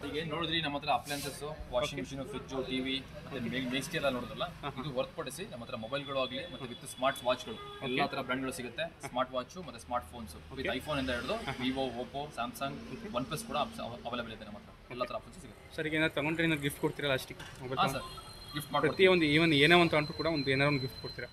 ಈಗ ಏನು ನೋಡಿದ್ರಿ ನಮ್ಮ ಹತ್ರ appliances washing machine fridge TV ಮತ್ತೆ ಮೇಕ್ಸ್ಟಿ ಎಲ್ಲ ನೋಡಿದ್ರಲ್ಲ ಇದು ಹೊರತುಪಡಿಸಿ ನಮ್ಮ ಹತ್ರ ಮೊಬೈಲ್ಗಳು ಆಗಲಿ ಮತ್ತೆ ವಿತ್ ಸ್ಮಾರ್ಟ್ ವಾಚ್ಗಳು ಎಲ್ಲ ಥರ ಬ್ರ್ಯಾಂಡ್ಗಳು ಸಿಗುತ್ತೆ ಸ್ಮಾರ್ಟ್ ವಾಚು ಮತ್ತೆ ಸ್ಮಾರ್ಟ್ ಫೋನ್ಸ್ ವಿತ್ ಐಫೋನ್ ಇಂದ ಹಿಡಿದು Vivo Oppo Samsung OnePlus ಕೂಡ ಅವೈಲೇಬಲ್ ಇದೆ ನಮ್ಮ ಹತ್ರ ಎಲ್ಲ ಥರ ಆಪ್ಷನ್ಸ್ ಸಿಗುತ್ತೆ ಸರ್ ಈಗ ಏನಾದ್ರು ತಗೊಂಡ್ರೆ ಏನಾದ್ರು ಗಿಫ್ಟ್ ಕೊಡ್ತೀರಾ ಲಾಸ್ಟಿಗೆ ಮೊಬೈಲ್ ಹಾಂ ಸರ್ ಗಿಫ್ಟ್ ಮಾಡಿ ಪ್ರತಿಯೊಂದು ಈವನ್ ಏನೇ ಒಂದು ತಗೊಂಡ್ರು ಕೂಡ ಒಂದು ಏನಾರು ಒಂದು ಗಿಫ್ಟ್ ಕೊಡ್ತೀರಾ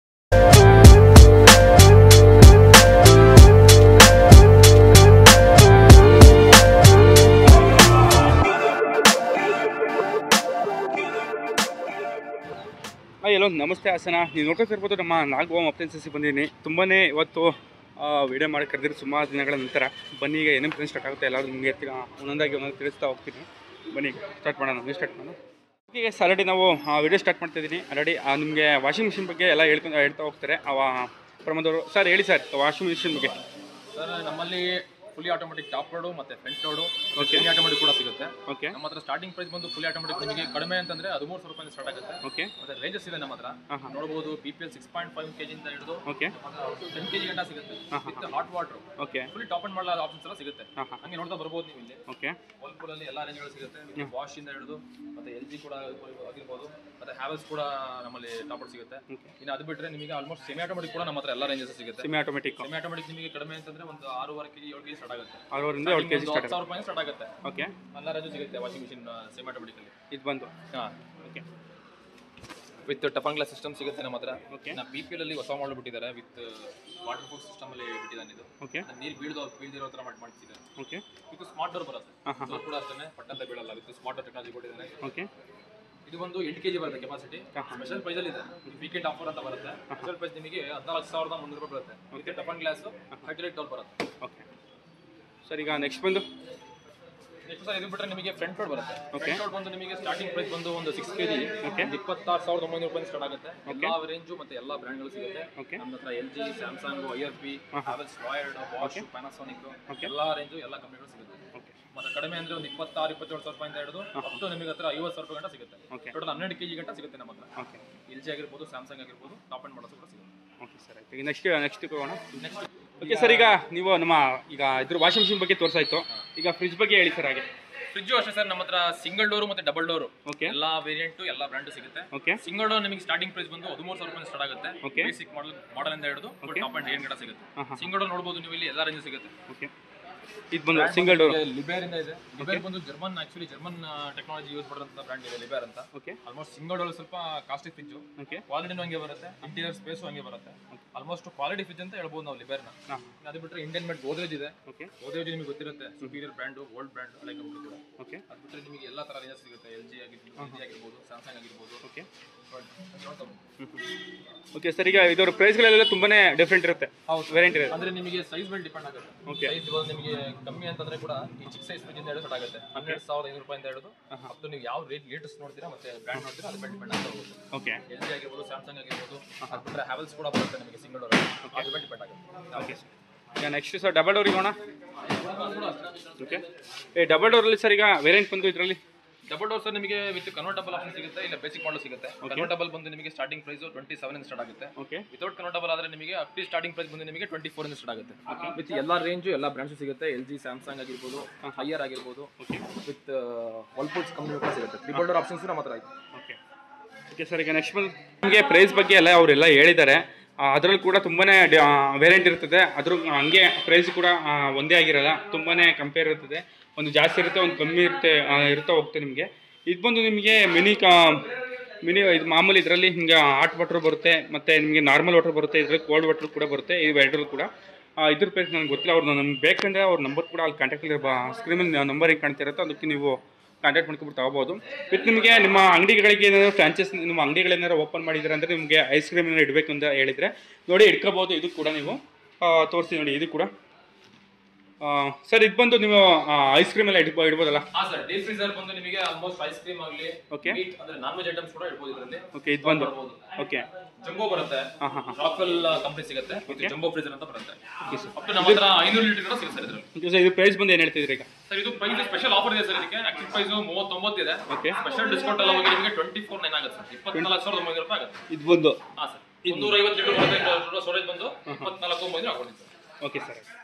ಎಲ್ಲೋ ನಮಸ್ತೆ ಹಾಸನ ನೀವು ನೋಡ್ತಿರ್ಬೋದು ನಮ್ಮ ನಾಲ್ಕು ಹೋಮ್ ಅಪ್ಲಯನ್ಸಸ್ ಬಂದಿದ್ದೀನಿ ತುಂಬಾ ಇವತ್ತು ವಿಡಿಯೋ ಮಾಡಿ ಕರೆದಿರಿ ಸುಮಾರು ದಿನಗಳ ನಂತರ ಬನ್ನಿ ಈಗ ಏನೇನು ಫ್ರೆಂಡ್ಸ್ ಸ್ಟಾರ್ಟ್ ಆಗುತ್ತೆ ಎಲ್ಲರೂ ನಿಮಗೆ ಒಂದೊಂದಾಗಿ ತಿಳಿಸ್ತಾ ಹೋಗ್ತೀನಿ ಬನ್ನಿ ಸ್ಟಾರ್ಟ್ ಮಾಡೋಣ ನೀವು ಸ್ಟಾರ್ಟ್ ಮಾಡೋಣ ಈಗ ಆಲ್ರೆಡಿ ನಾವು ವಿಡಿಯೋ ಸ್ಟಾರ್ಟ್ ಮಾಡ್ತಾಯಿದ್ದೀನಿ ಆಲ್ರೆಡಿ ನಿಮಗೆ ವಾಷಿಂಗ್ ಮಿಷಿನ್ ಬಗ್ಗೆ ಎಲ್ಲ ಹೇಳ್ತಾ ಹೋಗ್ತಾರೆ ಪ್ರಮೋದವರು ಸರ್ ಹೇಳಿ ಸರ್ ವಾಷಿಂಗ್ ಮಿಷಿನ್ ಬಗ್ಗೆ ಸರ್ ನಮ್ಮಲ್ಲಿ ಫುಲ್ಲಿ ಆಟೋಮೆಟಿಕ್ ಟಾಪ್ ಲೋಡು ಮತ್ತೆ ಫ್ರಂಟ್ ಲೋಡು ಸೆಮಿ ಆಟೋಮೆಟಿಕ್ ಕೂಡ ಸಿಗುತ್ತೆ ಓಕೆ ನಮ್ಮ ಹತ್ರ ಸ್ಟಾರ್ಟಿಂಗ್ ಪ್ರೈಸ್ ಬಂದು ಫುಲ್ಲಿ ಆಟೋಮೆಟಿಕ್ ನಿಮಗೆ ಕಡಿಮೆ ಅಂತಂದ್ರೆ 13,000 ರೂಪಾಯಿ ಸ್ಟಾರ್ಟ್ ಆಗುತ್ತೆ ಓಕೆ ಮತ್ತೆ ರೇಂಜಸ್ ಇದೆ ನಮ್ಮ ಹತ್ರ ನೋಡಬಹುದು BPL 6.5 kg ಇಂದ ಹಿಡಿದು ಓಕೆ 10 kg ಗಂಟ ಸಿಗುತ್ತೆ with hot water okay fully top and ಮಾಡೋ ಆಪ್ಷನ್ಸ್ ಎಲ್ಲ ಸಿಗುತ್ತೆ ಹಂಗೆ ನೋಡ್ತಾ ಬರ್ಬೋದು ನೀವು ಇಲ್ಲಿ ಓಕೆ ವರ್ಲ್ಪೂಲ್ ಅಲ್ಲಿ ಎಲ್ಲ ರೇಂಜ್ಗಳು ಸಿಗುತ್ತೆ ವಾಶ್ ಇಂದ ಹಿಡಿದು ಮತ್ತೆ LG ಕೂಡ ಆಗಿರ್ಬೋದು ಮತ್ತೆ ಹ್ಯಾವೆಲ್ಸ್ ಕೂಡ ನಮ್ಮಲ್ಲಿ ಟಾಪ್ ಸಿಗುತ್ತೆ ಇನ್ನು ಅದು ಬಿಟ್ಟರೆ ನಿಮಗೆ ಆಲ್ಮೋಸ್ಟ್ ಸೆಮಿ ಆಟೋಮೆಟಿಕ್ ಕೂಡ ನಮ್ಮ ಹತ್ರ ಎಲ್ಲ ರೇಂಜಸ್ ಸಿಗುತ್ತೆ ಸೆಮಿ ಆಟೋಮೆಟಿಕ್ ನಿಮಗೆ ಕಡಿಮೆ ಅಂತಂದ್ರೆ ಒಂದು 6.5 kg 7 kg ಸ್ಟಾರ್ಟ್ ಆಗುತ್ತೆ 6.5 7 kg ಸ್ಟಾರ್ಟ್ 10,000 ರೂಪಾಯಿ ಸ್ಟಾರ್ಟ್ ಆಗುತ್ತೆ ಓಕೆ ಎಲ್ಲ ರೇಂಜ್ ಸಿಗುತ್ತೆ ವಾಷಿಂಗ್ ಮಿಷಿನ್ ಸೆಮಿ ಆಟೋಮೆಟಿಕ್ ಅಲ್ಲಿ ಇದು ಬಂದು ಹಾಂ okay with toughen glass system ಸಿಗುತ್ತೆ ನಮ್ಮ ಹತ್ರ ಓಕೆ ನಾ BPL ಅಲ್ಲಿ ಹೊಸ ಮಾಡಲ್ ಬಿಟ್ಟಿದ್ದಾರೆ ವಿತ್ ವಾಟರ್ ಪ್ರೂಫ್ ಸಿಸ್ಟಮ್ ಅಲ್ಲಿ ಬಿಟ್ಟಿದ್ದಾನೆ ಇದು ಓಕೆ ನೀರು ಬೀಳದಿರೋ ಥರ ಮಾಡ್ತಿದ್ದಾರೆ ಓಕೆ ಇದು ಸ್ಮಾರ್ಟ್ ಡೋರ್ ಬರುತ್ತೆ ಡೋರ್ ಕೂಡ ಅಷ್ಟೇ ಪಟ್ಟಂತ ಬೀಳಲ್ಲ ವಿತ್ ಸ್ಮಾರ್ಟ್ ಡೋರ್ ಟೆಕ್ನಾಲಜಿ ಕೊಟ್ಟಿದ್ದಾರೆ ಓಕೆ ಇದು ಒಂದು 8 kg ಬರುತ್ತೆ ಕೆಪಾಸಿಟಿ ಸ್ಪೆಷಲ್ ಪ್ರೈಸ್ ಅಲ್ಲಿ ಇದೆ ವೀಕೆಂಡ್ ಆಫರ್ ಅಂತ ಬರುತ್ತೆ ಸ್ಪೆಷಲ್ ಪ್ರೈಸ್ ನಿಮಗೆ 14,300 ರೂಪಾಯಿ ಬರುತ್ತೆ ವಿತ್ ಟಫನ್ ಗ್ಲಾಸ್ 38 ಡೋರ್ ಬರುತ್ತೆ ಓಕೆ ಸರ್ ಈಗ ನೆಕ್ಸ್ಟ್ ಬಂದು ನೆಕ್ಸ್ಟ್ ಸರ್ ಇದು ಬಿಟ್ಟರೆ ನಿಮಗೆ ಫ್ರಂಟ್ ಲೋಡ್ ಬರುತ್ತೆ ಫ್ರಂಟ್ ಲೋಡ್ ಬಂದು ನಿಮಗೆ ಸ್ಟಾರ್ಟಿಂಗ್ ಪ್ರೈಸ್ ಬಂದು ಒಂದು 6 kg 26,900 ರೂಪಾಯಿ ಸ್ಟಾರ್ಟ್ ಆಗುತ್ತೆ ಎಲ್ಲ ರೇಂಜು ಮತ್ತೆ ಎಲ್ಲ ಬ್ರ್ಯಾಂಡ್ಗಳು ಸಿಗುತ್ತೆ ನಮ್ಮ ಹತ್ರ LG Samsung IRP Havells Lloyd Bosch Panasonic ಎಲ್ಲ ರೇಂಜು ಎಲ್ಲ ಕಂಪ್ನಿಗಳು ಸಿಗುತ್ತೆ ಮತ್ತೆ ಕಡಿಮೆ ಅಂದ್ರೆ ಒಂದು 26,000-27,000 ರೂಪಾಯಿಂದ ಹಿಡಿದು ಅಪ್ ಟು ನಿಮಗೆ ಹತ್ರ 50,000 ರೂಪಾಯಿ ಗಂಟ ಸಿಗುತ್ತೆ ಟೋಟಲ್ 12 kg ಗಂಟ ಸಿಗುತ್ತೆ ನಮ್ಮ ಹತ್ರ LG ಆಗಿರ್ಬೋದು ಸ್ಯಾಮ್ಸಂಗ್ ಆಗಿರ್ಬೋದು ಟಾಪ್ ಅಂಡ್ ಮಾಡಲ್ಸ್ ಕೂಡ ಸಿಗುತ್ತೆ ಓಕೆ ಸರ್ ಆಯ್ತು ಈಗ ನೆಕ್ಸ್ಟ್ ಹೋಗೋಣ ಓಕೆ ಸರ್ ಈಗ ನೀವು ನಮ್ಮ ಈಗ ಇದ್ರ ವಾಷಿಂಗ್ ಮಿಷಿನ್ ಬಗ್ಗೆ ತೋರಿಸಾಯ್ತು ಈಗ ಫ್ರಿಜ್ ಬಗ್ಗೆ ಹೇಳಿ ಸರ್ ಹಾಗೆ ಫ್ರಿಡ್ಜು ಅಷ್ಟೇ ಸರ್ ನಮ್ಮ ಹತ್ರ ಸಿಂಗಲ್ ಡೋರು ಮತ್ತೆ ಡಬಲ್ ಡೋರು ಓಕೆ ಎಲ್ಲ ವೇರಿಯಂಟು ಎಲ್ಲ ಬ್ರ್ಯಾಂಡ್ ಸಿಗುತ್ತೆ ಓಕೆ ಸಿಂಗಲ್ ಡೋರ್ ನಿಮಗೆ ಸ್ಟಾರ್ಟಿಂಗ್ ಪ್ರೈಸ್ ಬಂದು 13,000 ರೂಪಾಯಿ ಸ್ಟಾರ್ಟ್ ಆಗುತ್ತೆ ಓಕೆ ಬೇಸಿಕ್ ಮಾಡಲ್ ಇಂದ ಹಿಡಿದು ಟಾಪ್ ಅಂಡ್ ಏನ್ ಗಂಟ ಸಿಗುತ್ತೆ ಸಿಂಗಲ್ ಡೋರ್ ನೋಡಬಹುದು ನೀವು ಇಲ್ಲಿ ಎಲ್ಲ ರೇಂಜ್ ಸಿಗುತ್ತೆ ಓಕೆ ಇದು ಬಂದು ಸಿಂಗಲ್ ಡೋರ್ ಲಿಬೇರ್ ಇಂದ ಇದೆ ಲಿಬೇರ್ ಬಂದು ಜರ್ಮನ್ ಟೆಕ್ನಾಲಜಿ ಯೂಸ್ ಮಾಡಿದಂತ ಬ್ರ್ಯಾಂಡ್ ಇದೆ ಲಿಬೇರ್ ಅಂತ ಓಕೆ ಆಲ್ಮೋಸ್ಟ್ ಸಿಂಗಲ್ ಡೋರ್ ಸ್ವಲ್ಪ ಕಾಸ್ಟ್ಲಿ ಫ್ರಿಡ್ಜ್ ಓಕೆ ಕ್ವಾಲಿಟಿನೂ ಹಂಗೆ ಬರುತ್ತೆ ಇಂಟೀರಿಯರ್ ಸ್ಪೇಸು ಹಂಗೆ ಬರುತ್ತೆ ಆಲ್ಮೋಸ್ಟ್ ಕ್ವಾಲಿಟಿ ಫ್ರಿಡ್ಜ್ ಅಂತ ಹೇಳ್ಬೋದು ನಾವು ಲಿಬೇರ್ನ ಅದು ಬಿಟ್ಟರೆ ಇಂಡಿಯನ್ ಮೇಡ್ ಗೋದ್ರೇಜ್ ಇದೆ ಓಕೆ ಗೋದ್ರೇಜ್ ನಿಮಗೆ ಗೊತ್ತಿರುತ್ತೆ ಸುಪೀರಿಯರ್ ಬ್ರ್ಯಾಂಡು ಗೋಲ್ಡ್ ಬ್ರ್ಯಾಂಡ್ ಹಳೆ ಕಂಪ್ನಿ ಕೂಡ ಓಕೆ ಅದು ಬಿಟ್ಟರೆ ನಿಮಗೆ ಎಲ್ಲ ಥರ ರೇಂಜಸ್ ಸಿಗುತ್ತೆ LG ಆಗಿರ್ಬೋದು ಸ್ಯಾಮ್ಸಂಗ್ ಆಗಿರ್ಬೋದು ಓಕೆ ಓಕೆ ಸರ್ ಈಗ ಇದರ ಪ್ರೈಸ್ಗಳೆಲ್ಲ ತುಂಬಾನೇ ಡಿಫ್ರೆಂಟ್ ಇರುತ್ತೆ ಹೌದು ವೇರಿಯಂಟ್ ಇರುತ್ತೆ ಅಂದ್ರೆ ನಿಮಗೆ ಸೈಜ್ ಮೇಲೆ ಡಿಪೆಂಡ್ ಆಗುತ್ತೆ ಓಕೆ ಸೈಜ್ ನಿಮಗೆ ಕಮ್ಮಿ ಅಂತಂದ್ರೆ ಕೂಡ ಈ ಚಿಕ್ಕ ಸೈಜ್ ಫ್ರಿಡ್ಜ್ ಇಂದ ಹಿಡಿದು ಸ್ಟಾರ್ಟ್ ಆಗುತ್ತೆ 12,500 ರೂಪಾಯಿಂದ ಹಿಡಿದು ಅಪ್ ನೀವು ಯಾವ ಲೇಟೆಸ್ಟ್ ನೋಡ್ತೀರಾ ಮತ್ತೆ ಬ್ರ್ಯಾಂಡ್ ನೋಡ್ತೀರಾ ಅದ್ರ ಮೇಲೆ ಡಿಪೆಂಡ್ ಆಗ್ತಾ ಹೋಗುತ್ತೆ ಓಕೆ LG ಆಗಿರ್ಬೋದು ಸ್ಯಾಮ್ಸಂಗ್ ಆಗಿರ್ಬೋದು ಅದು ಬಿಟ್ಟರೆ ಹ್ಯಾವೆಲ್ಸ್ ಕೂಡ ಬರುತ್ತೆ ನಿಮಗೆ ಸಿಂಗಲ್ ಡೋರ್ ಅದ್ರ ಮೇಲೆ ಡಿಪೆಂಡ್ ಆಗುತ್ತೆ ಓಕೆ ಈಗ ನೆಕ್ಸ್ಟ್ ಸರ್ ಡಬಲ್ ಡೋರ್ ಹೋಗೋಣ ಓಕೆ ಡಬಲ್ ಡೋರಲ್ಲಿ ಸರ್ ಈಗ ವೇರಿಯಂಟ್ ಬಂದು ಇದರಲ್ಲಿ ಡಬಲ್ ಡೋರ್ ಸರ್ ನಿಮಗೆ ವಿತ್ ಕನ್ವರ್ಟಬಲ್ ಆಪ್ಷನ್ ಸಿಗುತ್ತೆ ಇಲ್ಲ ಬೇಸಿಕ್ ಮಾಡಲ್ ಸಿಗುತ್ತೆ ಕನ್ವರ್ಟಬಲ್ ಬಂದು ನಿಮಗೆ ಸ್ಟಾರ್ಟಿಂಗ್ ಪ್ರೈಸ್ 27 ಇಂದ ಸ್ಟಾರ್ಟ್ ಆಗುತ್ತೆ ಓಕೆ ವಿತೌಟ್ ಕನ್ವರ್ಟಬಲ್ ಆದ್ರೆ ನಿಮಗೆ ಅಪ್ ಟು ಸ್ಟಾರ್ಟಿಂಗ್ ಪ್ರೈಸ್ ಬಂದು ನಿಮಗೆ 24 ಇಂದ ಸ್ಟಾರ್ಟ್ ಆಗುತ್ತೆ ವಿತ್ ಎಲ್ಲ ರೇಂಜು ಎಲ್ಲ ಬ್ರ್ಯಾಂಡ್ಸ್ ಸಿಗುತ್ತೆ LG ಸ್ಯಾಮ್ಸಂಗ್ ಆಗಿರ್ಬೋದು ಹೈಯರ್ ಆಗಿರ್ಬೋದು ವಿತ್ ವರ್ಲ್ಪೂಲ್ಸ್ ಕಂಪ್ನಿ ಕೂಡ ಸಿಗುತ್ತೆ ಟ್ರಿಬಲ್ ಡೋರ್ ಆಪ್ಷನ್ಸ್ ನಮ್ಮ ಹತ್ರ ಆಯ್ತು ಓಕೆ ಓಕೆ ಸರ್ ಈಗ ನೆಕ್ಸ್ಟ್ ಬಂದು ನಿಮಗೆ ಪ್ರೈಸ್ ಬಗ್ಗೆ ಎಲ್ಲ ಅವರೆಲ್ಲ ಹೇಳಿದ್ದಾರೆ ಅದರಲ್ಲಿ ಕೂಡ ತುಂಬಾ ವೇರಿಯಂಟ್ ಇರ್ತದೆ ಅದ್ರ ಹಂಗೆ ಪ್ರೈಸ್ ಕೂಡ ಒಂದೇ ಆಗಿರಲ್ಲ ತುಂಬಾ ಕಂಪೇರ್ ಇರ್ತದೆ ಒಂದು ಜಾಸ್ತಿ ಇರುತ್ತೆ ಒಂದು ಕಮ್ಮಿ ಇರ್ತಾ ಹೋಗುತ್ತೆ ನಿಮಗೆ ಇದು ಬಂದು ನಿಮಗೆ ಮಿನಿ ಇದು ಮಾಮೂಲಿ ಇದರಲ್ಲಿ ಹಿಂಗೆ ಹಾಟ್ ವಾಟರ್ ಬರುತ್ತೆ ಮತ್ತು ನಿಮಗೆ ನಾರ್ಮಲ್ ವಾಟರ್ ಬರುತ್ತೆ ಇದರಲ್ಲಿ ಕೋಲ್ಡ್ ವಾಟರ್ ಕೂಡ ಬರುತ್ತೆ ಈ ಎರಡರಲ್ಲೂ ಕೂಡ ಇದ್ರ ಪ್ರೈಸ್ ನನಗೆ ಗೊತ್ತಿಲ್ಲ ಅವ್ರು ನಮ್ಗೆ ಬೇಕಂದರೆ ಅವ್ರ ನಂಬರ್ ಕೂಡ ಅಲ್ಲಿ ಕಾಂಟ್ಯಾಕ್ಟಲ್ಲಿ ಸ್ಕ್ರೀನಲ್ಲಿ ನಂಬರ್ ಹೆಂಗೆ ಕಾಣ್ತಾ ಇರುತ್ತೆ ಅದಕ್ಕೆ ನೀವು ಕಾಂಟ್ಯಾಕ್ಟ್ ಮಾಡ್ಕೊಬಿಟ್ಟು ತಗೋಬೋದು ವಿತ್ ನಿಮಗೆ ನಿಮ್ಮ ಅಂಗಡಿಗಳಿಗೆ ಏನಾದರೂ ಫ್ರಾಂಚೈಸ್ ನಿಮ್ಮ ಅಂಗಡಿಗಳೇನಾದ್ರು ಓಪನ್ ಮಾಡಿದ್ರೆ ಅಂದರೆ ನಿಮಗೆ ಐಸ್ ಕ್ರೀಮ್ ಏನಾದ್ರು ಇಡಬೇಕು ಅಂತ ಹೇಳಿದರೆ ನೋಡಿ ಇಟ್ಕೋಬೋದು ಇದು ಕೂಡ ನೀವು ತೋರಿಸಿ ನೋಡಿ ಇದು ಕೂಡ ಸರ್ ಇದು ಬಂದು ನೀವು ಐಸ್ ಕ್ರೀಮ್ ಎಲ್ಲ ಇಡ್ಬೋದಲ್ಲ ಹಾಂ ಸರ್ ಡೀಪ್ ಫ್ರೀಜರ್ ಬಂದು ನಿಮಗೆ ಆಲ್ಮೋಸ್ಟ್ ಐಸ್ ಕ್ರೀಮ್ ಆಗಲಿ ಓಕೆ ಅಂದ್ರೆ ನಾನ್ ವೆಜ್ ಐಟಮ್ಸ್ ಕೂಡ ಇಡ್ಬೋದು ಇದರಲ್ಲಿ ಓಕೆ ಇದು ಬಂದು ಓಕೆ ಜಂಬೋ ಬರುತ್ತೆ ರಾಕ್ವೆಲ್ ಕಂಪನಿ ಸಿಗುತ್ತೆ ಜಂಬೋ ಫ್ರೀಜರ್ ಅಂತ ಬರುತ್ತೆ ಓಕೆ ಸರ್ ಅಪ್ ಟು ನಮ್ಮ ಹತ್ರ 500 ಲೀಟರ್ ಕೂಡ ಸಿಗುತ್ತೆ ಇದರಲ್ಲಿ ಸರ್ ಇದು ಪ್ರೈಸ್ ಬಂದು ಏನು ಹೇಳ್ತಿದ್ರಿ ಈಗ ಸರ್ ಇದು ಪ್ರೈಸ್ ಸ್ಪೆಷಲ್ ಆಫರ್ ಇದೆ ಸರ್ ಇದಕ್ಕೆ ಆಕ್ಚುಲ್ ಪ್ರೈಸ್ 39 ಇದೆ ಓಕೆ ಸ್ಪೆಷಲ್ ಡಿಸ್ಕೌಂಟ್ ಎಲ್ಲ ಹೋಗಿ ನಿಮಗೆ 24,900 ಆಗುತ್ತೆ ಸರ್ 24,900 ರೂಪಾಯಿ ಆಗುತ್ತೆ ಇದು ಬಂದು ಹಾಂ ಸರ್ 250 ಲೀಟರ್ ಬರುತ್ತೆ ಸ್ಟೋರೇಜ್ ಬಂದು 24,900 ಹಾಕೊಂಡಿದ್ದೀವಿ ಓಕೆ ಸರ್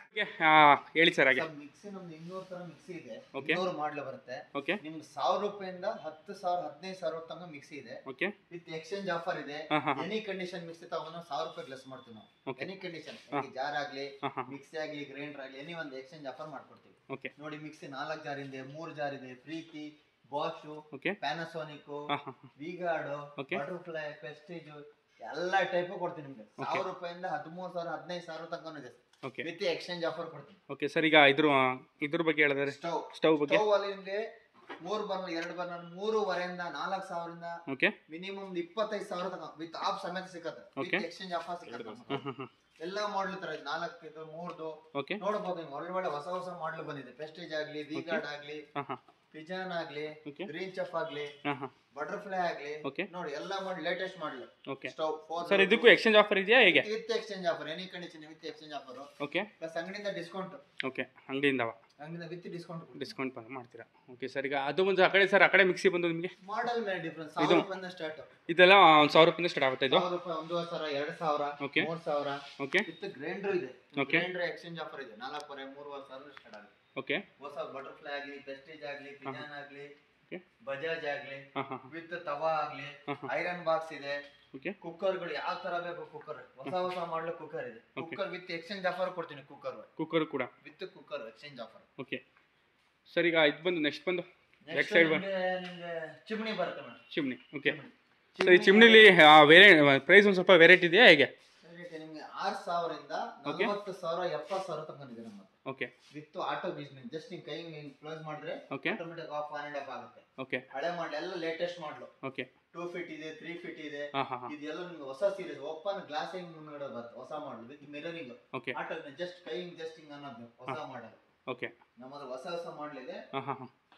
ಹೇಳಿ ಸರ್ ಹಾಗೆ. ಮಿಕ್ಸಿ ನಮ್ದು 200 ತರ ಮಿಕ್ಸಿ ಇದೆ. Okay. 200 ಮಾಡಲ್ ಬರುತ್ತೆ. ಓಕೆ ನಿಮ್ಗೆ 1000 ರೂಪಾಯಿಂದ 10,000 15,000 ತನಕ ಮಿಕ್ಸಿ ಇದೆ. ಓಕೆ ವಿತ್ ಎಕ್ಸ್ಚೇಂಜ್ ಆಫರ್ ಇದೆ. ಎನಿ ಕಂಡೀಷನ್ ಮಿಕ್ಸಿ ತಗೊಂಡು 1000 ರೂಪಾಯಿ ಲೆಸ್ ಮಾಡ್ತೀವಿ ನಾವು. Okay. ಎನಿ ಕಂಡೀಷನ್ ಜಾರ್ ಆಗ್ಲಿ ಮಿಕ್ಸಿ ಆಗ್ಲಿ ಗ್ರೈಂಡರ್ ಆಗ್ಲಿ ಎನಿ ಒಂದು ಎಕ್ಸ್ಚೇಂಜ್ ಆಫರ್ ಮಾಡ್ಕೊಡ್ತೀವಿ. ಓಕೆ ನೋಡಿ ಮಿಕ್ಸಿ 4 ಜಾರ್ ಇದೆ, 3 ಜಾರ್ ಇದೆ, Preethi, Bosch, okay Panasonic, V-Guard, Butterfly, Prestige ಎಲ್ಲ ಟೈಪ್ ಕೊಡ್ತೀನಿ ನಿಮ್ಗೆ. 1000 ರೂಪಾಯಿಂದ 13,000 15,000 ತನಕ ಇದೆ ಓಕೆ ವಿತ್ ಎಕ್ಸ್ಚೇಂಜ್ ಆಫರ್ ಕೊಡ್ತೀನಿ. ಓಕೆ ಸರ್, ಈಗ ಇದ್ರ ಬಗ್ಗೆ ಹೇಳಿದ್ರೆ ಸ್ಟವ್ ಬಗ್ಗೆ ಅಲ್ಲಿ ನಿಮ್ಗೆ 3 ಬರ್ನರ್ 2 ಬರ್ನರ್ 3,500 4,000 ಓಕೆ ಮಿನಿಮಮ್ 25,000 ತನಕ ವಿತ್ ಆಫ್ ಸಮೇತ ಸಿಗುತ್ತೆ. ವಿತ್ ಎಕ್ಸ್ಚೇಂಜ್ ಆಫರ್ ಸಿಗುತ್ತೆ. ಎಲ್ಲ ಮಾಡಲ್ ತರ 4 ಇದು 3 ಓಕೆ ನೋಡಬಹುದು. ನಿಮ್ಗೆ ಒಳ್ಳೆ ಹೊಸ ಹೊಸ ಮಾಡಲ್ ಬಂದಿದೆ. ಪ್ರೆಸ್ಟೀಜ್ ಆಗ್ಲಿ, ವಿಗಾರ್ಡ್ ಆಗ್ಲಿ, ಪಿಜಾನ್ ಆಗ್ಲಿ, ಗ್ರೀನ್ ಚೆಫ್ ಆಗ್ಲಿ, ಬಟರ್ಫ್ಲೈ ಆಗ್ಲಿ, ನೋಡಿ ಎಲ್ಲ ಮಾಡಿ latest model. Okay stove sir, ಇದಕ್ಕೂ ಎಕ್ಸ್ಚೇಂಜ್ ಆಫರ್ ಇದೆಯಾ ಹೇಗೆ? With exchange offer, any condition with exchange offer. Okay plus ಅಂಗಡಿಯಿಂದ ಡಿಸ್ಕೌಂಟ್. ಓಕೆ ಅಂಗಡಿಯಿಂದ ವಿತ್ ಡಿಸ್ಕೌಂಟ್ ಮಾಡ್ತೀರಾ? ಓಕೆ ಸರ್, ಈಗ ಅದು ಒಂದು ಆ ಕಡೆ ಸರ್, ಆ ಕಡೆ ಮಿಕ್ಸಿ ಬಂದು ನಿಮಗೆ ಮಾಡಲ್ ಮೇಲೆ ಡಿಫರೆನ್ಸ್. 1000 ರೂಪಾಯಿಂದ ಸ್ಟಾರ್ಟ್. ಇದೆಲ್ಲ 1,000 ರೂಪಾಯಿಂದ ಸ್ಟಾರ್ಟ್ ಆಗುತ್ತೆ. ಇದು 1000 ರೂಪಾಯಿ, 1,000, 2,000, ಓಕೆ 3,000. ಓಕೆ ವಿತ್ ಗ್ರೈಂಡರ್ ಇದೆ. ಓಕೆ ಗ್ರೈಂಡರ್ ಎಕ್ಸ್ಚೇಂಜ್ ಆಫರ್ ಇದೆ. 4,500 3,000 ಸ್ಟಾರ್ಟ್ ಆಗುತ್ತೆ. ಓಕೆ ಹೊಸ ಬಟರ್ಫ್ಲೈ ಆಗ್ಲಿ, ಪ್ರೆಸ್ಟೀಜ್ ಆಗ್ಲಿ, ಪಿಜಾನ್ ಆಗ್ಲಿ, ಓಕೆ ಬಜಾಜ್ ಆಗ್ಲಿ, ವಿತ್ ತವಾ ಆಗ್ಲಿ, ಐರನ್ ಬಾಕ್ಸ್ ಇದೆ. ಓಕೆ ಕುಕ್ಕರ್ಗಳು ಯಾವ ತರ ಬೇಕು ಕುಕ್ಕರ್, ಹೊಸ ಹೊಸ ಮಾಡಲು ಕುಕ್ಕರ್ ಇದೆ. ಕುಕ್ಕರ್ ವಿತ್ ಎಕ್ಸ್ಚೇಂಜ್ ಆಫರ್ ಕೊಡ್ತೀನಿ. ಕುಕ್ಕರ್ ಕೂಡ with cooker exchange offer. Okay sir, ಈಗ ಇದು ಬಂದು ನೆಕ್ಸ್ಟ್ ಬಂದು ಬ್ಯಾಕ್ ಸೈಡ್ ನಿಮಗೆ ಚಿಮ್ನಿ ಬರುತ್ತೆ ಮೇಡಮ್. ಚಿಮ್ನಿ. ಓಕೆ ಸರ್, ಈ ಚಿಮ್ನಿಲಿ ಪ್ರೈಸ್ ಒಂದು ಸ್ವಲ್ಪ ವೆರೈಟಿ ಇದೆಯಾ ಹೇಗೆ? ನಿಮಗೆ 6,000 ಇಂದ 40,000 70,000 ತನಕ ಇದೆ ನಮ್ಮ. Okay with auto business. Just ನೀವು ಕೈ ಕ್ಲೋಸ್ ಮಾಡಿದ್ರೆ okay automatic off on and off ಆಗುತ್ತೆ. ಓಕೆ ಹಳೆ ಮಾಡಲ್ ಎಲ್ಲ ಲೇಟೆಸ್ಟ್ ಮಾಡಲು. ಓಕೆ 2 ಫೀಟ್ ಇದೆ, 3 ಫೀಟ್ ಇದೆ. ಹಾ ಇದೆಲ್ಲ ನಿಮ್ಗೆ ಹೊಸ ಸೀರೀಸ್ ಓಪನ್ ಗ್ಲಾಸಿಂಗ್ ಮುಂಗಡೆ ಬರುತ್ತೆ. ಹೊಸ model with mirroring. Okay auto just ಕೈ ಜಸ್ಟಿಂಗ್ ಅನ್ನೋದು ಹೊಸ ಮಾಡಲ್. ಓಕೆ ನಮ್ಮದು ಹೊಸ ಮಾಡಲ್ ಇದೆ. ಹಾ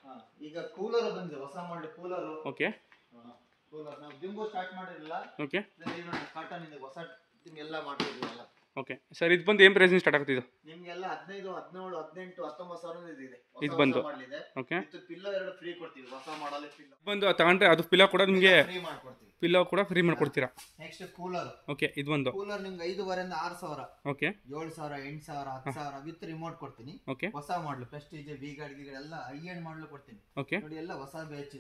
ಈಗ ಕೂಲರ್ ಬಂದಿದೆ, ಹೊಸ ಮಾಡಲ್ ಕೂಲರ್. ಓಕೆ ಕೂಲರ್ ನಾವು ದಿಂಬು ಸ್ಟಾರ್ಟ್ ಮಾಡಿರಲಿಲ್ಲ. ಓಕೆ ಕಾಟನ್ ಇದೆ, ಹೊಸ ಎಲ್ಲ ಮಾಡ್ತಿದ್ದೀವಿ. ಓಕೆ ಸರ್, ಇದು ಬಂದು ಏನು ಪ್ರೈಸ್ ಸ್ಟಾರ್ಟ್ ಆಗುತ್ತೆ? ಇದು ನಿಮ್ಗೆಲ್ಲ 15 17 18 19,000 ಇದೆ. ಇದು ಬಂದು ಓಕೆ ಪಿಲ್ಲೋ 2 ಫ್ರೀ ಕೊಡ್ತೀವಿ. ಹೊಸ ಮಾಡಲ್ ಪಿಲ್ಲೋ ಬಂದು ತಗೊಂಡ್ರೆ ಅದು ಪಿಲ್ಲೋ ಕೂಡ ನಿಮಗೆ ಫ್ರೀ ಮಾಡ್ಕೊಡ್ತೀವಿ. ಪಿಲ್ಲೋ ಕೂಡ ಫ್ರೀ ಮಾಡ್ಕೊಡ್ತೀರಾ? Next cooler. ಓಕೆ ಇದು ಬಂದು ಕೂಲರ್ ನಿಮ್ಗೆ 5,500 ಇಂದ 6,000, ಓಕೆ 7,000 8,000 10,000 ವಿತ್ ರಿಮೋಟ್ ಕೊಡ್ತೀನಿ. ಓಕೆ ಹೊಸ ಮಾಡಲ್ ಪ್ರೆಸ್ಟೀಜ್, ವಿಗಾರ್ಡ್ ಗಿಗಾರ್ಡ್ ಎಲ್ಲ ಹೈ ಎಂಡ್ ಮಾಡಲ್ ಕೊಡ್ತೀನಿ. ಓಕೆ ನೋಡಿ ಎಲ್ಲ ಹೊಸ ಬ್ಯಾಚ್.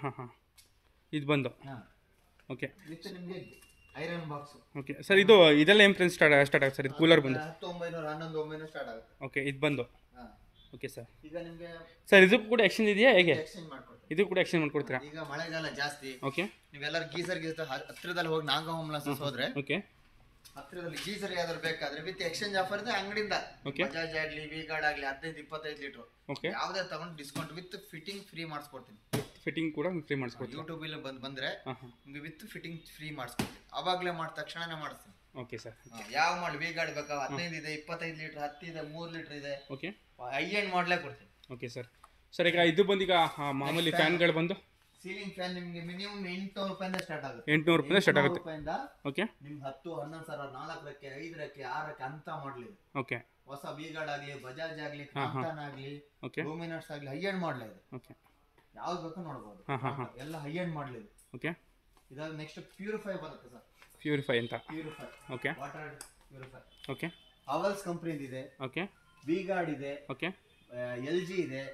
ಇದು ಬಂದು ಓಕೆ ವಿತ್ ನಿಮಗೆ ಐರನ್ ಬಾಕ್ಸ್. ಓಕೆ ಸರ್, ಇದೆಲ್ಲ ಏನು ಪ್ರೈಸ್ ಸ್ಟಾರ್ಟ್ ಆಗುತ್ತೆ ಸರ್? ಇದು ಕೂಲರ್ ಬಂದು 10,900 11,900 ಸ್ಟಾರ್ಟ್ ಆಗುತ್ತೆ. ಓಕೆ ಇದು ಬಂದು ಓಕೆ ಸರ್. ಈಗ ನಿಮಗೆ ಸರ್ ಇದಕ್ಕೂ ಕೂಡ ಎಕ್ಸ್ಚೇಂಜ್ ಇದೆಯಾ ಹೇಗೆ? ಎಕ್ಸ್ಚೇಂಜ್ ಮಾಡ್ಕೊಡ್ತೀನಿ. ಇದು ಕೂಡ ಎಕ್ಸ್ಚೇಂಜ್ ಮಾಡ್ಕೊಡ್ತೀರಾ? ಈಗ ಮಳೆಗಾಲ ಜಾಸ್ತಿ. ಓಕೆ ನೀವೆಲ್ಲರೂ ಗೀಸರ್ ಹತ್ತಿರದಲ್ಲಿ ಹೋಗಿ ನಾಗಹೋಮ್ಲಾಸ್ ಹೋದ್ರೆ ಓಕೆ ಹತ್ತಿರದಲ್ಲಿ ಗೀಸರ್ ಯಾವ್ದಾದ್ರು ಬೇಕಾದ್ರೆ ವಿತ್ ಎಕ್ಸ್ಚೇಂಜ್ ಆಫರ್ ಇದೆ ಅಂಗಡಿಯಿಂದ. ಬಜಾಜ್ ಆಗ್ಲಿ, ವಿಗಾರ್ಡ್ ಆಗ್ಲಿ 15-25 ಲೀಟರ್ ಓಕೆ ಯಾವ್ದೇ ತಗೊಂಡು ಡಿಸ್ಕೌಂಟ್ ವಿತ್ ಫಿಟ್ಟಿಂಗ್ ಫ್ರೀ ಮಾಡಿಸ್ಕೊಡ್ತೀನಿ. ಫಿಟ್ಟಿಂಗ್ ಕೂಡ ಫ್ರೀ ಮಾಡಿಸ್ಕೊಡ್ತೀನಿ. ಯೂಟ್ಯೂಬ್ ಇಲ್ಲಿ ಬಂದ್ರೆ ನಿಮ್ಗೆ ವಿತ್ ಫಿಟ್ಟಿಂಗ್ ಫ್ರೀ ಮಾಡಿಸ್ಕೊಡ್ತೀನಿ. ಅವಾಗಲೇ ಮಾಡಿದ ತಕ್ಷಣನೇ ಮಾಡಿಸ್ತೀನಿ. ಓಕೆ ಸರ್, ಯಾವ ಮಾಡಲ್ ವಿಗಾರ್ಡ್ ಬೇಕಾ 15 ಇದೆ, 25 ಲೀಟರ್, 10 ಇದೆ, 3 ಲೀಟರ್ ಇದೆ. ಓಕೆ ಹೈ ಎಂಡ್ ಮಾಡಲೇ ಕೊಡ್ತೀನಿ. Okay sir. ಸರ್ ಈಗ ಇದು ಬಂದು ಈಗ ಮಾಮೂಲಿ ಫ್ಯಾನ್ಗಳು ಬಂದು ಸೀಲಿಂಗ್ ಫ್ಯಾನ್ ನಿಮಗೆ ಮಿನಿಮಮ್ 800 ರೂಪಾಯಿಂದ ಸ್ಟಾರ್ಟ್ ಆಗುತ್ತೆ. 800 ರೂಪಾಯಿಂದ ಸ್ಟಾರ್ಟ್ ಆಗುತ್ತೆ. ಓಕೆ ನಿಮ್ಗೆ 10 11,000 4 ರಕ್ಕೆ 5 ರಕ್ಕೆ 6 ರಕ್ಕೆ ಅಂತ ಮಾಡಲಿ. ಓಕೆ ಹೊಸ ವಿಗಾರ್ಡ್ ಆಗ್ಲಿ, ಬಜಾಜ್ ಆಗ್ಲಿ, ಕ್ರಾಂಪ್ಟನ್ ಆಗ್ಲಿ, ಲೂಮಿನಸ್ ಆಗ್ಲಿ ಹೈ ಎಂಡ್ ಮಾಡಲ್ ಇದೆ. ಓಕೆ ಯಾವ್ದು ಬೇಕೋ ನೋಡಬಹುದು. ಎಲ್ಲ ಹೈ ಎಂಡ್ ಮಾಡಲ್ ಇದೆ. ಓಕೆ ಇದಾದ ನೆಕ್ಸ್ಟ್ ಪ್ಯೂರಿಫೈ ಬರುತ್ತೆ ಸರ್. ಪ್ಯೂರಿಫೈ ಅಂತ. Purify okay water purify. Okay ಅವಲ್ಸ್ ಕಂಪನಿ ಇದೆ. ಓಕೆ ವಿಗಾರ್ಡ್ ಇದೆ. ಓಕೆ LG ಇದೆ.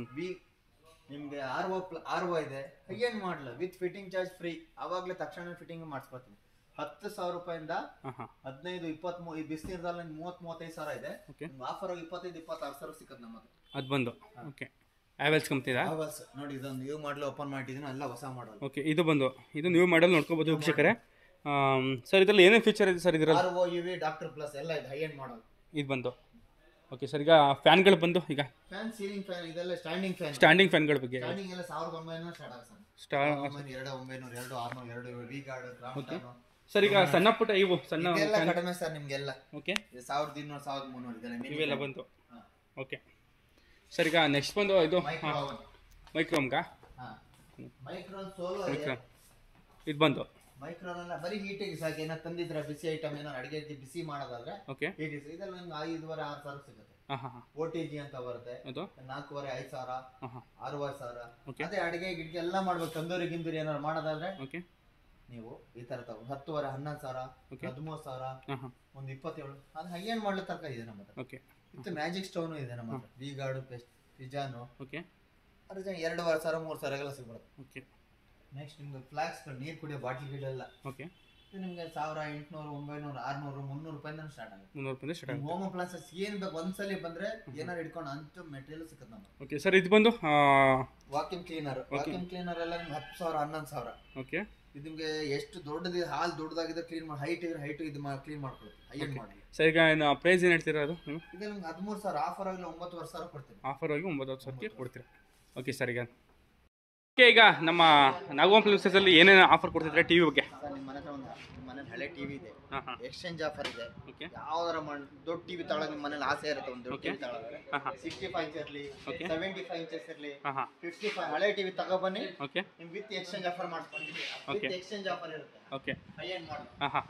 ನಿಮ್ಗೆ RO ಇದೆ. High end model with fitting charge free. ಅವಾಗಲೇ ತಕ್ಷಣ ಫಿಟ್ಟಿಂಗ್ ಮಾಡಿಸ್ಕೊಡ್ತೀನಿ. 10,000 ರೂಪಾಯಿಂದ 15 23 ಈ ಬಿಸಿನೀರ್ದಲ್ಲಿ 30-35,000 ಇದೆ. ಆಫರ್ 25-26,000 ಸಿಕ್ಕತ್ತೆ ನಮ್ಮದು. ಅದು ಬಂದು ಓಕೆ ಹ್ಯಾವೆಲ್ಸ್ ಕಂಪ್ನಿದಾ? ಹ್ಯಾವೆಲ್ಸ್ ನೋಡಿ, ಇದೊಂದು ನ್ಯೂ ಮಾಡಲ್ ಓಪನ್ ಮಾಡಿದ್ದೀನಿ. ಎಲ್ಲ ಹೊಸ ಮಾಡಲ್. ಓಕೆ ಇದು ಬಂದು ಇದು ನ್ಯೂ ಮಾಡಲ್ ನೋಡ್ಕೋಬಹುದು ವೀಕ್ಷಕರೇ. ಸರ್ ಇದರಲ್ಲಿ ಏನೇನು ಫೀಚರ್ ಇದೆ ಸರ್? ಇದರಲ್ಲಿ RO UV ಡಾಕ್ಟರ್ ಪ್ಲಸ್ ಎಲ್ಲ ಇದೆ. ಹೈ ಎಂಡ್ ಮಾಡಲ್ ಇದು ಬಂದು ಓಕೆ ಸರ್. ಈಗ ಫ್ಯಾನ್ಗಳು ಬಂದು ಈಗ ಫ್ಯಾನ್ ಸೀಲಿಂಗ್ ಫ್ಯಾನ್ ಇದೆಲ್ಲ ಸ್ಟ್ಯಾಂಡಿಂಗ್ ಫ್ಯಾನ್ಗಳ ಬಗ್ಗೆ ಸ್ಟ್ಯಾಂಡಿಂಗ್ ಎಲ್ಲ 1,900 ಸ್ಟಾರ್ಟ್ ಆಗುತ್ತೆ ಸರ್. 2,900 2,600 2 ವಿಗಾರ್ಡ್ ಕ್ರಾಂಪ್ಟನ್. ಸರ್ ಈಗ ಸಣ್ಣ ಪುಟ್ಟ ಇವು ಸಣ್ಣ ಇದೆಲ್ಲ ಕಡಿಮೆ ಸರ್ ನಿಮಗೆಲ್ಲ. ಓಕೆ 1,200 1,300 ಇದೆಲ್ಲ ಇವೆಲ್ಲ ಬಂತು. ಓಕೆ ಸರ್, ಈಗ ನೆಕ್ಸ್ಟ್ ಬಂದು ಇದು ಮೈಕ್ರೋಮ್ಗಾ? ಮೈಕ್ರೋನ್ ಸೋಲೋ ಇದು ಬಂದು ಮೈಕ್ರೋನ್ ಎಲ್ಲ ಬರೀ ಹೀಟಿಗೆ ಸಾಕು. ಏನೋ ತಂದಿದ್ರೆ ಬಿಸಿ ಐಟಮ್ ಏನೋ ಅಡಿಗೆ ಬಿಸಿ ಮಾಡೋದಾದ್ರೆ ಓಕೆ ಹೀಟಿಗೆ ಇದೆಲ್ಲ ನಿಮ್ಗೆ 5,500 6,000 ಸಿಗುತ್ತೆ. OTG ಅಂತ ಬರುತ್ತೆ. 4,500 6,000 ಅದೇ ಅಡಿಗೆ ಗಿಡಿಗೆ ಎಲ್ಲ ಮಾಡ್ಬೇಕು. ತಂದೂರಿ ಗಿಂದೂರಿ ಏನಾದ್ರು ಮಾಡೋದಾದ್ರೆ ಓಕೆ ನೀವು ಈ ತರ ತಗೊಂಡು 10,500 11,000 13,000 ಒಂದು 27 ಅದು ಹೈ ಎಂಡ್ ಮಾಡ್ಲಿಕ್ಕೆ ತನಕ ಇದೆ ನಮ್ಮ ಹತ್ರ. ಓಕೆ ವಿತ್ ಮ್ಯಾಜಿಕ್ ಸ್ಟೋನು ಇದೆ ನಮ್ಮ ಹತ್ರ. ವಿ ಗಾರ್ಡು ಪಿಜಾನು ಓಕೆ ಅದ್ರ 2,500 3,000 ಸಿಗ್ಬಿಡುತ್ತೆ. ಓಕೆ ನೆಕ್ಸ್ಟ್ ನಿಮ್ಗೆ ಫ್ಲಾಕ್ಸ್ಗಳು ನೀರು ಕುಡಿಯೋ ಬಾಟ್ಲ್ ಗಿಡೆಲ್ಲ ಓಕೆ ಇದು ನಿಮ್ಗೆ 1,800 900 600 300 ರೂಪಾಯಿಂದ ಸ್ಟಾರ್ಟ್ ಆಗುತ್ತೆ. 300 ರೂಪಾಯಿಂದ ಸ್ಟಾರ್ಟ್ ಆಗುತ್ತೆ. ಹೋಮ್ ಅಪ್ಲೈನ್ಸಸ್ ಏನ್ ಬೇಕು ಒಂದ್ಸಲಿ ಬಂದ್ರೆ ಏನಾರು ಇಟ್ಕೊಂಡು ಅಂತ ಮೆಟೀರಿಯಲ್ ಸಿಗುತ್ತೆ ನಮ್ಗೆ. ಓಕೆ ಸರ್, ಇದು ಬಂದು ವಾಕ್ಯೂಮ್ ಕ್ಲೀನರ್ ಎಲ್ಲ ನಿಮ್ಗೆ 10,000 11,000. ಓಕೆ ಇದು ನಿಮ್ಗೆ ಎಷ್ಟು ದೊಡ್ಡದಿದೆ ಹಾಲ್ ದೊಡ್ಡದಾಗಿದೆ ಕ್ಲೀನ್ ಮಾಡಿ ಹೈಟ್ ಇದ್ರೆ ಹೈಟ್ ಇದು ಕ್ಲೀನ್ ಮಾಡ್ಕೊಳ್ಳಿ ಹೈ ಎಂಡ್ ಮಾಡಿ. ಸರ್ ಈಗ ಪ್ರೈಸ್ ಏನು ಹೇಳ್ತೀರಾ ಅದು ನೀವು? ಇದು ನಿಮ್ಗೆ 13,000 ಆಫರ್ ಆಗಲಿ 9,500 ಕೊಡ್ತೀನಿ. ಆಫರ್ ಆಗಿ 9,000ಕ್ಕೆ ಕೊಡ್ತೀರಾ? Okay sir. ಓಕೆ, ಈಗ ನಮ್ಮ ನಾಗೋಮ್ ಫಿಲ್ಮ್ಸಲ್ಲಿ ಏನೇನು ಆಫರ್ ಕೊಡ್ತಿದ್ರೆ ಟಿವಿ ಬಗ್ಗೆ? ಸರ್ ನಿಮ್ಮ ಮನೆ ಹತ್ರ ನಿಮ್ಮ ಮನೇಲಿ ಹಳೆ ಟಿವಿ ಇದೆ, ಎಕ್ಸ್ಚೇಂಜ್ ಆಫರ್ ಇದೆ. ಓಕೆ, ಯಾವ್ದಾರ ದೊಡ್ಡ ಟಿವಿ ತಗೊಳ್ಳೋಕೆ ನಿಮ್ಮ ಮನೇಲಿ ಆಸೆ ಇರುತ್ತೆ, ಒಂದು ದೊಡ್ಡ ಟಿವಿ ತಗೊಳ್ಳೋಕೆ 65 ಇಂಚ್ ಇರಲಿ 75 ಇಂಚಸ್ ಇರಲಿ 55 ಹಳೆ ಟಿವಿ ತಗೊಬನ್ನಿ. ಓಕೆ, ನಿಮ್ ವಿತ್ ಎಕ್ಸ್ಚೇಂಜ್ ಆಫರ್ ಮಾಡ್ಸ್ಕೊಂಡ್ವಿ. ವಿತ್ ಎಕ್ಸ್ಚೇಂಜ್ ಆಫರ್ ಇರುತ್ತೆ. ಓಕೆ, ಹೈ ಎಂಡ್ ಮಾಡಿ.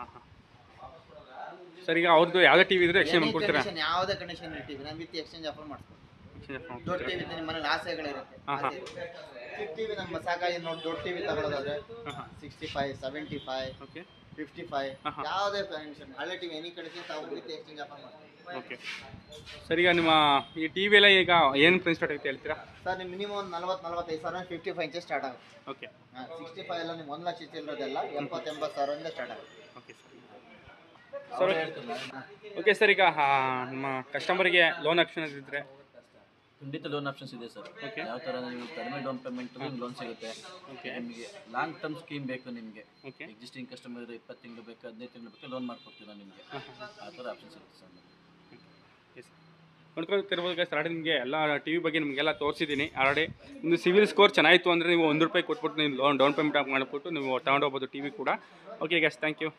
ಸರ್ ಈಗ ಅವ್ರದ್ದು ಯಾವ್ದೇ ಟಿವಿ ಇದ್ರೆ ಎಕ್ಸ್ಚೇಂಜ್ ಮಾಡ್ಕೊಡ್ತೀರಾ? ಯಾವುದೇ ಕಂಡೀಷನ್ ಟಿವಿ ನಾನು ವಿತ್ ಎಕ್ಸ್ಚೇಂಜ್ ಆಫರ್ ಮಾಡ್ಸ್ಕೊಂಡು ದೊಡ್ಡ ಟಿವಿ ನಿಮ್ಮ ಮನೇಲಿ ಆಸೆಗಳಿರುತ್ತೆ. ಟಿವಿ ನಮ್ಮ ಸಾಕಾಗಿ ನೋಡಿ ದೊಡ್ಡ ಟಿವಿ ತಗೊಳ್ಳೋದಾದ್ರೆ 65 75 ಓಕೆ 55 ಯಾವುದೇ ಕಂಡೀಷನ್ ಹಳೆ ಟಿವಿ ಎನಿ ಕಂಡೀಷನ್ ತಾವು ವಿತ್ ಎಕ್ಸ್ಚೇಂಜ್ ಆಫರ್ ಮಾಡ್ತೀವಿ. ಓಕೆ ಸರ್, ಈಗ ನಿಮ್ಮ ಈ ಟಿವಿ ಎಲ್ಲ ಈಗ ಏನು ಪ್ರೈಸ್ ಸ್ಟಾರ್ಟ್ ಆಗುತ್ತೆ ಹೇಳ್ತೀರಾ? ಸರ್ ನಿಮ್ಮ ಮಿನಿಮಮ್ ಒಂದು 40-45 ಸಾವಿರ 55 ಇಂಚಸ್ ಸ್ಟಾರ್ಟ್ ಆಗುತ್ತೆ. ಓಕೆ, 65 ಎಲ್ಲ ನಿಮ್ಗೆ 1 ಲಕ್ಷ ಚಿಲ್ಲರದೆಲ್ಲ 70-80 ಸಾವಿರದಿಂದ ಸ್ಟಾರ್ಟ್ ಆಗುತ್ತೆ. Okay sir. ಓಕೆ ಸರ್, ಈಗ ನಿಮ್ಮ ಕಸ್ಟಮರ್ಗೆ ಲೋನ್ ಆಪ್ಷನ್ ಇದ್ದರೆ? ಖಂಡಿತ ಲೋನ್ ಆಪ್ಷನ್ಸ್ ಇದೆ ಸರ್. ಯಾವ ಥರ ನೀವು ಕಡಿಮೆ ಡೌನ್ ಪೇಮೆಂಟ್ ಲೋನ್ ಸಿಗುತ್ತೆ. ನಿಮಗೆ ಲಾಂಗ್ ಟರ್ಮ್ ಸ್ಕೀಮ್ ಬೇಕು ನಿಮಗೆ, ಎಕ್ಸಿಸ್ಟಿಂಗ್ ಕಸ್ಟಮರ್ 20 ತಿಂಗಳು ಬೇಕು 15 ತಿಂಗಳು ಬೇಕು ಲೋನ್ ಮಾಡ್ಕೊಡ್ತೀವಿ ನಾವು ನಿಮಗೆ. ಆ ಥರ ಆಪ್ಷನ್ಸ್ ಇರುತ್ತೆ ಸರ್. ನೋಡ್ಕೊತಿರ್ಬೋದು ಸರ್, ಆಲ್ರೆಡಿ ನಿಮಗೆ ಎಲ್ಲ ಟಿ ವಿ ಬಗ್ಗೆ ನಿಮಗೆಲ್ಲ ತೋರಿಸಿದ್ದೀನಿ ಆಲ್ರೆಡಿ. ನಿಮ್ಮದು ಸಿವಿಲ್ ಸ್ಕೋರ್ ಚೆನ್ನಾಗಿತ್ತು ಅಂದರೆ ನೀವು ₹1 ಕೊಟ್ಬಿಟ್ಟು ನೀವು ಲೋನ್ ಡೌನ್ ಪೇಮೆಂಟ್ ಮಾಡಿಬಿಟ್ಟು ನೀವು ತೊಗೊಂಡೋಗ್ಬೋದು ಟಿ ವಿ ಕೂಡ. Okay guys, thank you.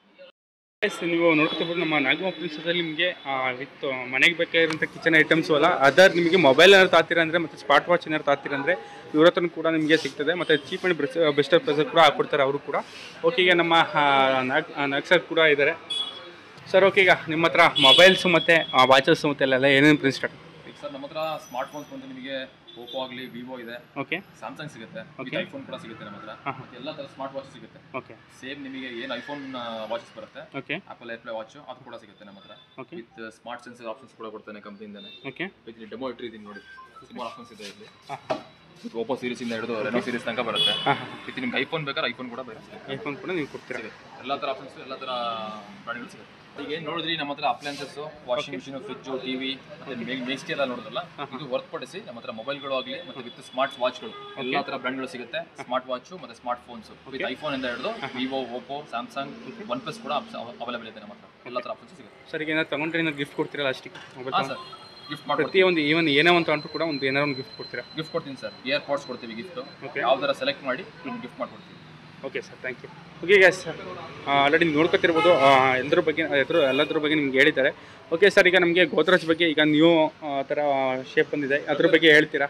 ನೀವು ನೋಡ್ಕೊತಿರ್ಬೋದು ನಮ್ಮ ನಾಗಮ್ಮ ಪ್ರಿನ್ಸಲ್ಲಿ ನಿಮಗೆ ವಿತ್ ಮನೆಗೆ ಬೇಕಾಗಿರೋಂಥ ಕಿಚನ್ ಐಟಮ್ಸು ಅಲ್ಲ, ಅದರ್ ನಿಮಗೆ ಮೊಬೈಲ್ ಏನಾದ್ರು ತಾತೀರ ಅಂದರೆ ಮತ್ತು ಸ್ಮಾರ್ಟ್ ವಾಚ್ ಏನಾದ್ರು ತಾತೀರ ಅಂದರೆ ಇವ್ರ ಹತ್ರ ಕೂಡ ನಿಮಗೆ ಸಿಗ್ತದೆ. ಮತ್ತು ಚೀಪ್ ಆ್ಯಂಡ್ ಬೆಸ್ಟ್ ಪ್ರೈಸಲ್ಲಿ ಕೂಡ ಹಾಕ್ಕೊಡ್ತಾರೆ ಅವರು ಕೂಡ. ಓಕೆ, ಈಗ ನಮ್ಮ ನಾಗ್ ಸರ್ ಕೂಡ ಇದ್ದಾರೆ. ಸರ್ ಓಕೆ, ಈಗ ನಿಮ್ಮ ಹತ್ರ ಮೊಬೈಲ್ಸು ಮತ್ತು ವಾಚಸ್ಸು ಮತ್ತು ಎಲ್ಲ ಏನೇನು ಪ್ರೈಸ್ ಸ್ಟಾರ್ಟ್? ಈಗ ಸರ್ ನಮ್ಮ ಹತ್ರ ಸ್ಮಾರ್ಟ್ ಫೋನ್ಸ್ ಬಂದು ನಿಮಗೆ ಓಪೋ ಆಗಲಿ ವಿವೋ ಇದೆ, ಓಕೆ, ಸ್ಯಾಮ್ಸಂಗ್ ಸಿಗುತ್ತೆ, ಐಫೋನ್ ಕೂಡ ಸಿಗುತ್ತೆ ನಮ್ಮ ಹತ್ರ. ಮತ್ತೆ ಎಲ್ಲ ಥರ ಸ್ಮಾರ್ಟ್ ವಾಚ್ ಸಿಗುತ್ತೆ. ಓಕೆ, ಸೇಮ್ ನಿಮಗೆ ಏನು ಐಫೋನ್ ವಾಚಸ್ ಬರುತ್ತೆ, ಓಕೆ, ಆಪಲ್ ಏರ್ಪ್ಲೇ ವಾಚ್ ಅದು ಕೂಡ ಸಿಗುತ್ತೆ ನಮ್ಮ ಹತ್ರ. Okay, with smart sensor options ಕೂಡ ಕೊಡ್ತಾನೆ ಕಂಪ್ನಿಯಿಂದಾನೆ. ಓಕೆ, ವಿತ್ ಡೆಮೋ ಇಟ್ಟಿದ್ದೀನಿ ನೋಡಿ, ಸುಮಾರು ಆಪ್ಷನ್ಸ್ ಇದೆ ಇಲ್ಲಿ. ವಿತ್ ಓಪೋ ಸೀರೀಸಿಂದ ಹಿಡಿದು ರೆನೋ ಸೀರೀಸ್ ತನಕ ಬರುತ್ತೆ. ವಿತ್ ನಿಮ್ಗೆ ಐಫೋನ್ ಬೇಕಾದ್ರೆ ಐಫೋನ್ ಕೂಡ ಬರುತ್ತೆ. ಐಫೋನ್ ಕೂಡ ನೀವು ಕೊಡ್ತೀರಾ? ಎಲ್ಲ ಥರ ಆಪ್ಷನ್ಸ್ ಎಲ್ಲ ಥರ ಪ್ರಾಡಕ್ಟ್ಗಳು ಸಿಗುತ್ತೆ. ಈಗ ಏನು ನೋಡಿದ್ರಿ ನಮ್ಮ ಹತ್ರ appliances, washing machine, fridge, TV ಮತ್ತೆ ಮೇಕ್ಸ್ಟಿ ಎಲ್ಲ ನೋಡಿದ್ರಲ್ಲ, ಇದು ಹೊರತುಪಡಿಸಿ ನಮ್ಮ ಹತ್ರ ಮೊಬೈಲ್ಗಳು ಆಗಲಿ ಮತ್ತು ವಿತ್ ಸ್ಮಾರ್ಟ್ ವಾಚ್ಗಳು ಎಲ್ಲ ಥರ ಬ್ರ್ಯಾಂಡ್ಗಳು ಸಿಗುತ್ತೆ. ಸ್ಮಾರ್ಟ್ ವಾಚು ಮತ್ತು ಸ್ಮಾರ್ಟ್ ಫೋನ್ಸ್ ವಿತ್ ಐಫೋನ್ ಇಂದ ಹಿಡಿದು Vivo, Oppo, Samsung, OnePlus ಕೂಡ ಅವೈಲೇಬಲ್ ಇದೆ ನಮ್ಮ ಹತ್ರ. ಎಲ್ಲ ಥರ ಆಪ್ಷನ್ಸ್ ಸಿಗುತ್ತೆ. ಸರ್, ಈಗ ಏನಾದ್ರು ತಗೊಂಡ್ರೆ ಏನಾದ್ರು ಗಿಫ್ಟ್ ಕೊಡ್ತೀರಾ ಲಾಸ್ಟಿಗೆ? ಮೊಬೈಲ್ ಹಾಂ ಸರ್, ಗಿಫ್ಟ್ ಮಾಡಿ ಪ್ರತಿಯೊಂದು ಈವನ್ ಏನೇ ಒಂದು ತಗೊಂಡ್ರು ಕೂಡ ಒಂದು ಏನಾರು ಒಂದು ಗಿಫ್ಟ್ ಕೊಡ್ತೀರಾ? ಗಿಫ್ಟ್ ಕೊಡ್ತೀನಿ ಸರ್. ಇಯರ್ ಪಾಡ್ಸ್ ಕೊಡ್ತೀವಿ ಗಿಫ್ಟ್. ಓಕೆ, ಯಾವ್ದಾರ ಸೆಲೆಕ್ಟ್ ಮಾಡಿ ಗಿಫ್ಟ್ ಮಾಡ್ಕೊಡ್ತೀವಿ. Okay sir, thank you. Okay guys, already ನೋಡ್ಕೊತಿರ್ಬೋದು ಎಲ್ಲದ್ರ ಬಗ್ಗೆ ನಿಮ್ಗೆ ಹೇಳಿದ್ದಾರೆ. ಓಕೆ ಸರ್, ಈಗ ನಮಗೆ ಗೋದ್ರೇಜ್ ಬಗ್ಗೆ ಈಗ ನ್ಯೂ ಥರ ಶೇಪ್ ಬಂದಿದೆ, ಅದ್ರ ಬಗ್ಗೆ ಹೇಳ್ತೀರಾ?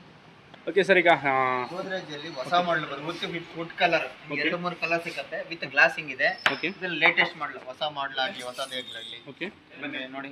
ಓಕೆ ಸರ್, ಈಗ ಗೋದ್ರೇಜ್ ಅಲ್ಲಿ ಹೊಸ ಮಾಡಲ್ ಬರುತ್ತೆ ವಿತ್ ವುಡ್ ಕಲರ್, 2-3 ಕಲರ್ ಸಿಗುತ್ತೆ ವಿತ್ ಗ್ಲಾಸಿಂಗ್ ಇದೆ. ಓಕೆ, ಇದು ಲೇಟೆಸ್ಟ್ ಮಾಡಲ್, ಹೊಸ ಮಾಡಲ್ ಆಗಲಿ ಹೊಸದಾಗಲಿ. ಓಕೆ, ನೋಡಿ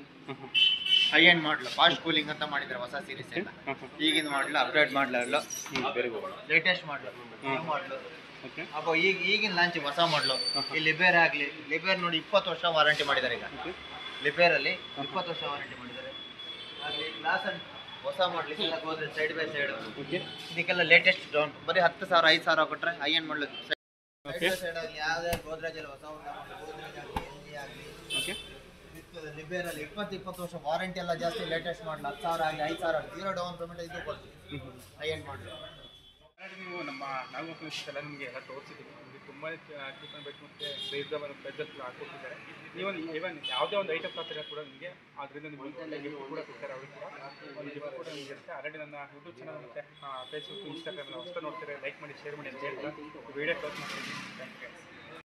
high end model, fast cooling ಅಂತ ಮಾಡಿದ್ದಾರೆ ಹೊಸ ಸೀರೀಸ್ ಎಲ್ಲ. ಈಗಿನ model update model, latest model model. Okay, ಅಪ್ಪ ಈಗಿನ ಲಾಂಚ್ ಹೊಸ ಮಾಡಲು. ಈ ಲಿಬೇರ್ ಆಗಲಿ, ಲಿಬೇರ್ ನೋಡಿ 20 ವರ್ಷ ವಾರಂಟಿ ಮಾಡಿದ್ದಾರೆ. ಈಗ ಲಿಬೇರ್ ಅಲ್ಲಿ 20 ವರ್ಷ ವಾರಂಟಿ ಮಾಡಿದ್ದಾರೆ. ಆಗಲಿ ಗ್ಲಾಸ್ ಅಲ್ಲಿ ಹೊಸ ಮಾಡಲ್ ಇದೆಲ್ಲ ಗೋದ್ರೇಜ್ ಸೈಡ್ ಬೈ ಸೈಡ್. ಇದಕ್ಕೆಲ್ಲ ಲೇಟೆಸ್ಟ್ ಡೌನ್ ಬರೀ 10,000 5,000 ಕೊಟ್ಟರೆ ಹೈ ಎಂಡ್ ಮಾಡಲ್. ಸೈಡ್ ಆಗಲಿ ಯಾವುದೇ ಗೋದ್ರೇಜ್ ಅಲ್ಲಿ ಹೊಸ ಗೋದ್ರೇಜ್ ಆಗಲಿ LG ಆಗಲಿ. ಓಕೆ, ಲಿಬೇರ್ ಅಲ್ಲಿ 20 ವರ್ಷ ವಾರಂಟಿ ಎಲ್ಲ ಜಾಸ್ತಿ. ಲೇಟೆಸ್ಟ್ ಮಾಡಲ್ 10,000 ಆಗಲಿ 5,000 0 ಡೌನ್ ಪೇಮೆಂಟ್ ಇದು ಕೊಡ್ತೀವಿ ಹೈ ಎಂಡ್ ಮಾಡಲ್. ನೀವು ನಮ್ಮ ನಾಗಮ್ಮ ಫಿಲ್ಮ್ಸ್ ಎಲ್ಲ ನಿಮಗೆ ಎಲ್ಲ ತೋರಿಸಿದ್ದೀವಿ. ನಿಮಗೆ ತುಂಬಾ ಚೀಪ್ ಆ್ಯಂಡ್ ಬೆಸ್ಟ್ ಮತ್ತು ಪ್ರೈಸಲ್ಲಿ ಕೂಡ ಹಾಕ್ಕೊಟ್ಟಿದ್ದಾರೆ. ಈವನ್ ಯಾವುದೇ ಒಂದು ಐಟಮ್ ತಾತಿರ ಕೂಡ ನಿಮಗೆ ಅದರಿಂದ ನಿಮಗೆ ಗಿಫ್ಟ್ ಕೂಡ ಕೊಡ್ತಾರೆ. ಅವ್ರಿಗೆ ಕೂಡ ಒಂದು ಗಿಫ್ಟ್ ಕೂಡ ನಿಮಗೆ ಇರುತ್ತೆ. ಆಲ್ರೆಡಿ ನನ್ನ ಯೂಟ್ಯೂಬ್ ಚಾನಲ್ ಮತ್ತು ಫೇಸ್ಬುಕ್, ಇನ್ಸ್ಟಾಗ್ರಾಮ್ ಹೊಸ ನೋಡ್ತಾರೆ, ಲೈಕ್ ಮಾಡಿ, ಶೇರ್ ಮಾಡಿ ಅಂತ ಹೇಳ್ತಾರೆ. ವಿಡಿಯೋ ಕ್ಲೋಸ್ ಮಾಡ್ತೀನಿ. Thank you.